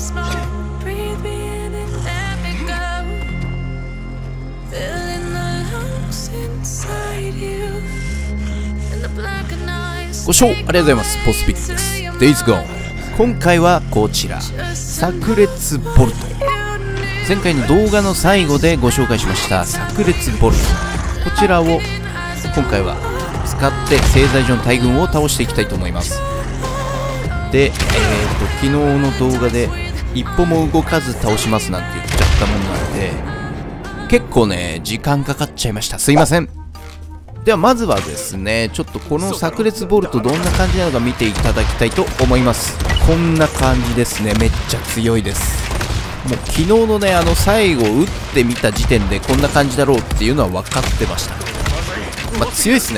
ご視聴ありがとうございます。ポスピックです。Days Gone。今回はこちら、炸裂ボルト。前回の動画の最後でご紹介しました炸裂ボルト。こちらを今回は使って製材所の大軍を倒していきたいと思います。で、昨日の動画で一歩も動かず倒しますなんて言っちゃったもんなんで、結構ね、時間かかっちゃいました。すいません。ではまずはですね、ちょっとこの炸裂ボルトどんな感じなのか見ていただきたいと思います。こんな感じですね。めっちゃ強いです。もう昨日のね、最後打ってみた時点でこんな感じだろうっていうのは分かってました。まあ、強いですね。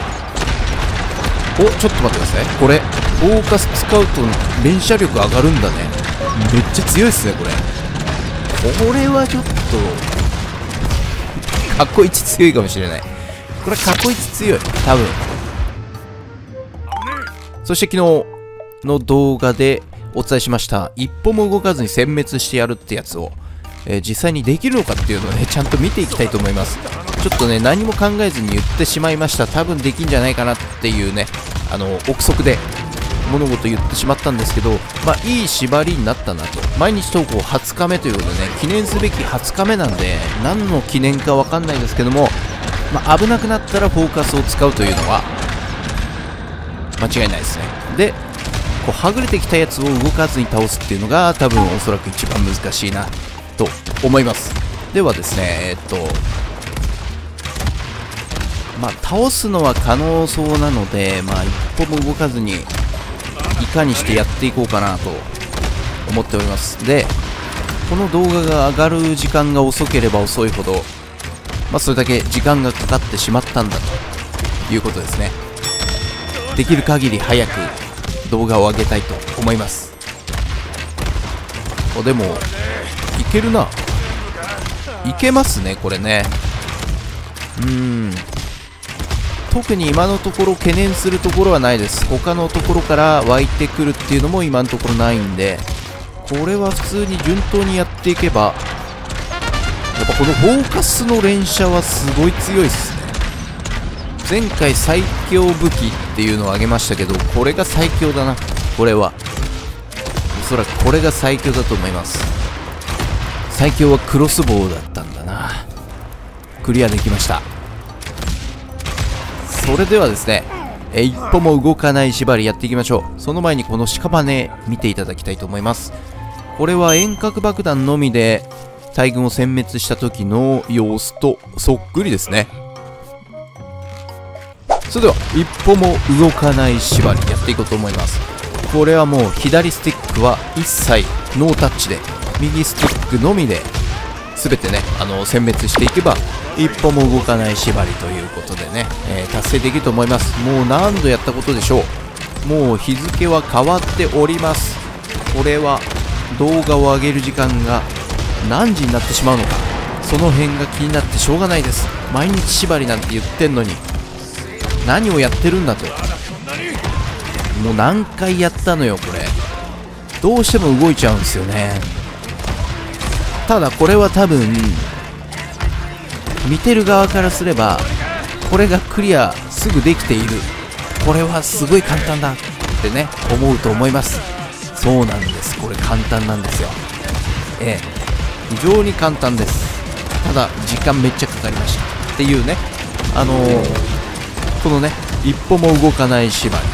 お、ちょっと待ってください。これフォーカス使うと連射力上がるんだね。めっちゃ強いですね。これはちょっと過去一強いかもしれない。これ過去一強い、多分。そして昨日の動画でお伝えしました一歩も動かずに殲滅してやるってやつを、実際にできるのかっていうのをね、ちゃんと見ていきたいと思います。ちょっとね、何も考えずに言ってしまいました。多分できんじゃないかなっていうね、憶測で物事言ってしまったんですけど、まあいい縛りになったなと。毎日投稿20日目ということでね、記念すべき20日目なんで、何の記念かわかんないですけども、まあ、危なくなったらフォーカスを使うというのは間違いないですね。で、こうはぐれてきたやつを動かずに倒すっていうのが多分おそらく一番難しいなと思います。ではですね、まあ倒すのは可能そうなので、まあ一歩も動かずにいかにしてやっていこうかなと思っております。で、この動画が上がる時間が遅ければ遅いほど、まあそれだけ時間がかかってしまったんだということですね。できる限り早く動画を上げたいと思います。でもいけるな。いけますね、これね。特に今のところ懸念するところはないです。他のところから湧いてくるっていうのも今のところないんで、これは普通に順当にやっていけば、やっぱこのフォーカスの連射はすごい強いっすね。前回最強武器っていうのをあげましたけど、これが最強だな。これはおそらくこれが最強だと思います。最強はクロスボウだったんだな。クリアできました。それではですね、一歩も動かない縛りやっていきましょう。その前にこの屍見ていただきたいと思います。これは遠隔爆弾のみで大軍を殲滅した時の様子とそっくりですね。それでは一歩も動かない縛りやっていこうと思います。これはもう左スティックは一切ノータッチで、右スティックのみで全てね、殲滅していけば一歩も動かない縛りということでね、達成できると思います。もう何度やったことでしょう。もう日付は変わっております。これは動画を上げる時間が何時になってしまうのか、その辺が気になってしょうがないです。毎日縛りなんて言ってんのに何をやってるんだと。もう何回やったのよこれ。どうしても動いちゃうんですよね。ただこれは多分見てる側からすればこれがクリアすぐできている、これはすごい簡単だってね思うと思います。そうなんです。これ簡単なんですよ。非常に簡単です。ただ時間めっちゃかかりましたっていうね、このね一歩も動かない縛り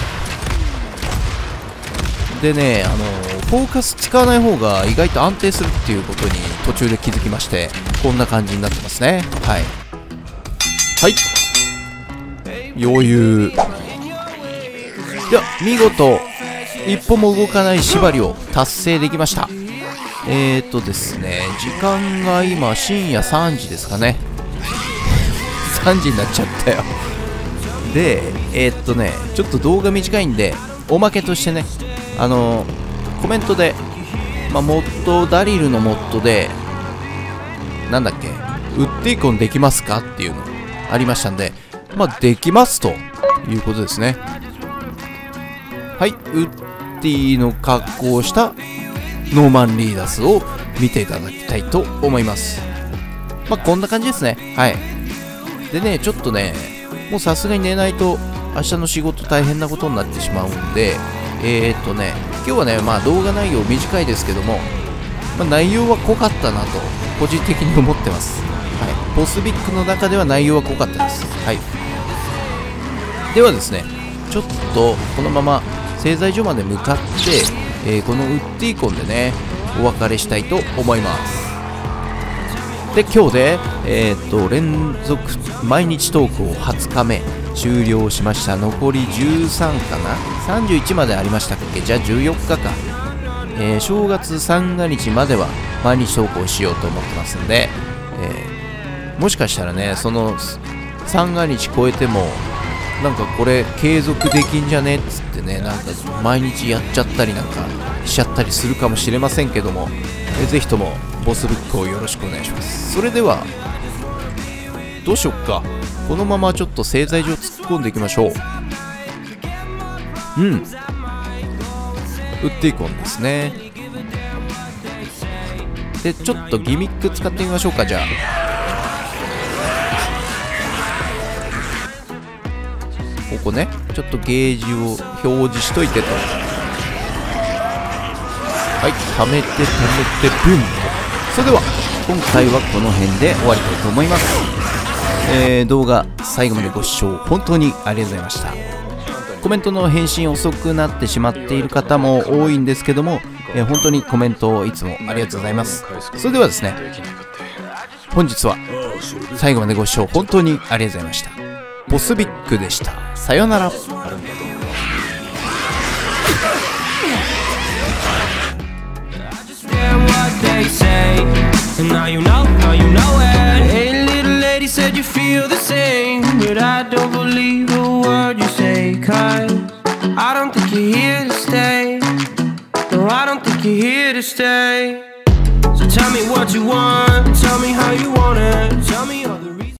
でね、フォーカス使わない方が意外と安定するっていうことに途中で気づきまして、こんな感じになってますね。はいはい、余裕では見事一歩も動かない縛りを達成できました。ですね、時間が今深夜3時ですかね。3時になっちゃったよ。で、ちょっと動画短いんで、おまけとしてね、コメントで、モッド、ダリルのモッドで、なんだっけ、ウッディコンできますかっていうのありましたんで、できますということですね。はい、ウッディの格好をしたノーマンリーダースを見ていただきたいと思います。こんな感じですね。はい。でね、ちょっとね、もうさすがに寝ないと明日の仕事大変なことになってしまうんで、今日はね、動画内容短いですけども、内容は濃かったなと個人的に思ってます。はい。ボスビックの中では内容は濃かったです。はい。ではですね、ちょっとこのまま製材所まで向かって、このウッディコンでね、お別れしたいと思います。で、今日で、連続毎日トークを20日目終了しました。残り13かな ?31 までありましたっけ？じゃあ14日か。正月三が日までは毎日投稿しようと思ってますんで、もしかしたらね、その三が日超えてもなんかこれ継続できんじゃねっつってね、なんか毎日やっちゃったりなんかしちゃったりするかもしれませんけども、ぜひともボスブックをよろしくお願いします。それではどうしよっか、このままちょっと製材所突っ込んでいきましょう。ウッディコンですね。で、ちょっとギミック使ってみましょうか。じゃあここね、ちょっとゲージを表示しといてと。はい、溜めてブン。それでは今回はこの辺で終わりたいと思います。動画最後までご視聴本当にありがとうございました。コメントの返信遅くなってしまっている方も多いんですけども、本当にコメントをいつもありがとうございます。それではですね、本日は最後までご視聴本当にありがとうございました。ボスビックでした。さよなら。And now you know it. Hey, little lady said you feel the same, but I don't believe a word you say, 'cause I don't think you're here to stay. No, I don't think you're here to stay. So tell me what you want, tell me how you want it, tell me